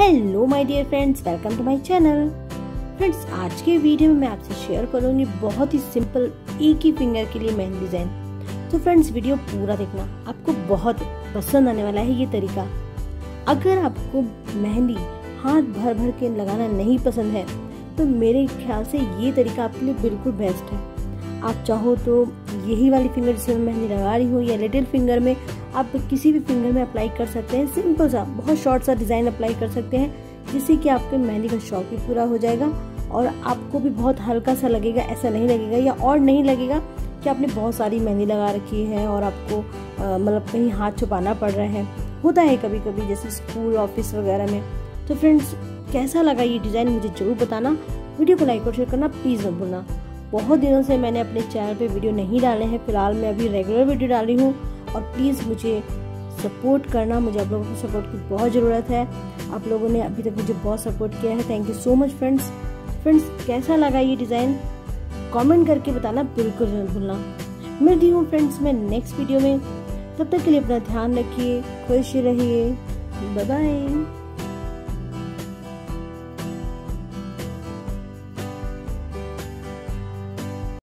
Hello my dear friends, welcome to my channel. Friends, आज के video में मैं आपसे शेयर करूंगी बहुत ही सिंपल एक ही फिंगर के लिए मेहंदी डिजाइन। तो फ्रेंड्स, वीडियो पूरा देखना, आपको बहुत पसंद आने वाला है ये तरीका। अगर आपको मेहंदी हाथ भर भर के लगाना नहीं पसंद है तो मेरे ख्याल से ये तरीका आपके लिए बिल्कुल बेस्ट है। आप चाहो तो यही वाली फिंगर जिसमें मेहंदी लगा रही हूँ या लिटिल फिंगर में आप किसी भी फिंगर में अप्लाई कर सकते हैं। सिंपल सा बहुत शॉर्ट सा डिज़ाइन अप्लाई कर सकते हैं जिससे कि आपके मेहंदी का शौक भी पूरा हो जाएगा और आपको भी बहुत हल्का सा लगेगा। ऐसा नहीं लगेगा या और नहीं लगेगा कि आपने बहुत सारी मेहंदी लगा रखी है और आपको मतलब कहीं हाथ छुपाना पड़ रहा है। होता है कभी कभी, जैसे स्कूल ऑफिस वगैरह में। तो फ्रेंड्स, कैसा लगा ये डिज़ाइन मुझे जरूर बताना। वीडियो को लाइक और शेयर करना प्लीज़ मत भूलना। बहुत दिनों से मैंने अपने चैनल पे वीडियो नहीं डाले हैं, फिलहाल मैं अभी रेगुलर वीडियो डाल रही हूँ और प्लीज़ मुझे सपोर्ट करना। मुझे आप लोगों की सपोर्ट की बहुत ज़रूरत है। आप लोगों ने अभी तक मुझे बहुत सपोर्ट किया है, thank you so much friends. कैसा लगा ये डिज़ाइन कमेंट करके बताना बिल्कुल मत भूलना। मिलती हूँ फ्रेंड्स मैं नेक्स्ट वीडियो में। तब तक के लिए अपना ध्यान रखिए, खुश रहिए, बाय बाय।